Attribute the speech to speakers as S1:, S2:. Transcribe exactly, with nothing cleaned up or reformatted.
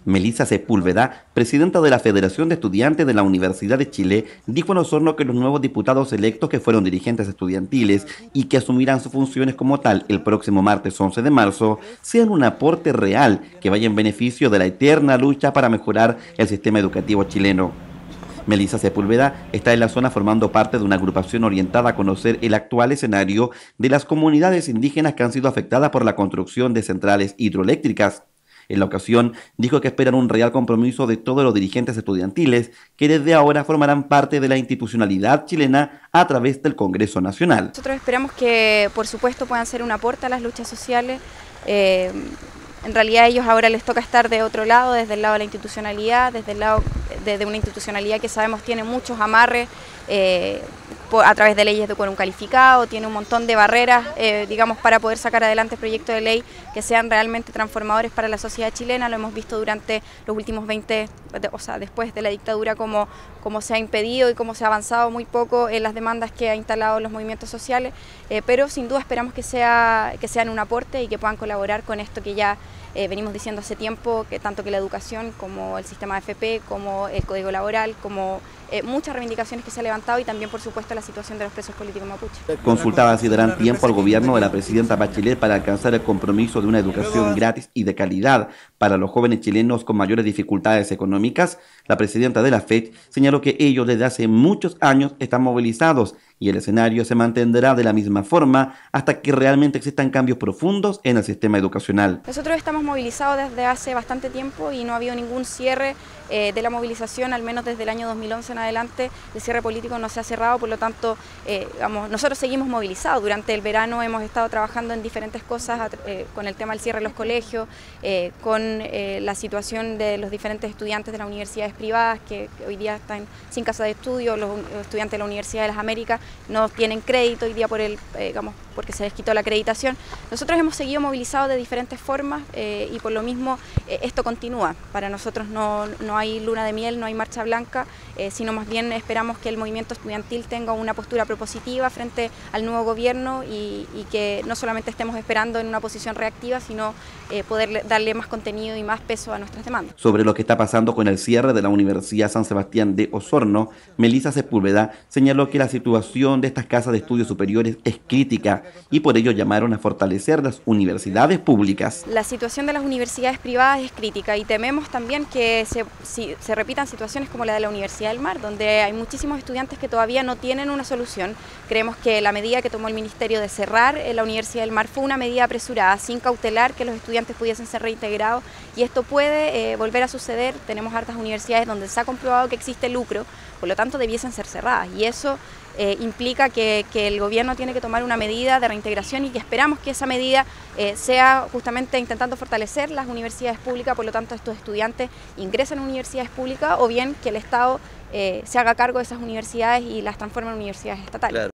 S1: Melissa Sepúlveda, presidenta de la Federación de Estudiantes de la Universidad de Chile, dijo en Osorno que los nuevos diputados electos que fueron dirigentes estudiantiles y que asumirán sus funciones como tal el próximo martes once de marzo, sean un aporte real que vaya en beneficio de la eterna lucha para mejorar el sistema educativo chileno. Melissa Sepúlveda está en la zona formando parte de una agrupación orientada a conocer el actual escenario de las comunidades indígenas que han sido afectadas por la construcción de centrales hidroeléctricas. En la ocasión, dijo que esperan un real compromiso de todos los dirigentes estudiantiles que desde ahora formarán parte de la institucionalidad chilena a través del Congreso Nacional.
S2: Nosotros esperamos que, por supuesto, puedan ser un aporte a las luchas sociales. Eh, en realidad a ellos ahora les toca estar de otro lado, desde el lado de la institucionalidad, desde el lado de una institucionalidad que sabemos tiene muchos amarres, eh, a través de leyes de quórum calificado, tiene un montón de barreras, eh, digamos, para poder sacar adelante proyectos de ley que sean realmente transformadores para la sociedad chilena. Lo hemos visto durante los últimos veinte, o sea, después de la dictadura, cómo, cómo se ha impedido y cómo se ha avanzado muy poco en las demandas que ha instalado los movimientos sociales, eh, pero sin duda esperamos que, sea, que sean un aporte y que puedan colaborar con esto que ya Eh, venimos diciendo hace tiempo, que tanto que la educación como el sistema de F P, como el código laboral, como eh, muchas reivindicaciones que se han levantado y también, por supuesto, la situación de los presos políticos mapuche.
S1: Consultaba si darán tiempo al gobierno de la presidenta Bachelet para alcanzar el compromiso de una educación gratis y de calidad para los jóvenes chilenos con mayores dificultades económicas. La presidenta de la F E C señaló que ellos desde hace muchos años están movilizados y el escenario se mantendrá de la misma forma hasta que realmente existan cambios profundos en el sistema educacional.
S2: Nosotros estamos movilizados desde hace bastante tiempo y no ha habido ningún cierre eh, de la movilización, al menos desde el año dos mil once en adelante. El cierre político no se ha cerrado, por lo tanto, eh, digamos, nosotros seguimos movilizados. Durante el verano hemos estado trabajando en diferentes cosas, eh, con el tema del cierre de los colegios, eh, con eh, la situación de los diferentes estudiantes de las universidades privadas que, que hoy día están sin casa de estudio, los, los estudiantes de la Universidad de las Américas no tienen crédito hoy día por el, eh, digamos, porque se les quitó la acreditación. Nosotros hemos seguido movilizados de diferentes formas eh, y por lo mismo eh, esto continúa. Para nosotros no, no hay luna de miel, no hay marcha blanca, eh, sino más bien esperamos que el movimiento estudiantil tenga una postura propositiva frente al nuevo gobierno y, y que no solamente estemos esperando en una posición reactiva, sino eh, poder darle más contenido y más peso a nuestras demandas.
S1: Sobre lo que está pasando con el cierre de la Universidad San Sebastián de Osorno, Melissa Sepúlveda señaló que la situación de estas casas de estudios superiores es crítica y por ello llamaron a fortalecer las universidades públicas.
S2: La situación de las universidades privadas es crítica y tememos también que se, si, se repitan situaciones como la de la Universidad del Mar, donde hay muchísimos estudiantes que todavía no tienen una solución. Creemos que la medida que tomó el Ministerio de cerrar la Universidad del Mar fue una medida apresurada, sin cautelar que los estudiantes pudiesen ser reintegrados, y esto puede eh, volver a suceder. Tenemos hartas universidades donde se ha comprobado que existe lucro, por lo tanto debiesen ser cerradas, y eso eh, implica que, que el gobierno tiene que tomar una medida de reintegración y que esperamos que esa medida eh, sea justamente intentando fortalecer las universidades públicas, por lo tanto estos estudiantes ingresen a universidades públicas o bien que el Estado eh, se haga cargo de esas universidades y las transforme en universidades estatales. Claro.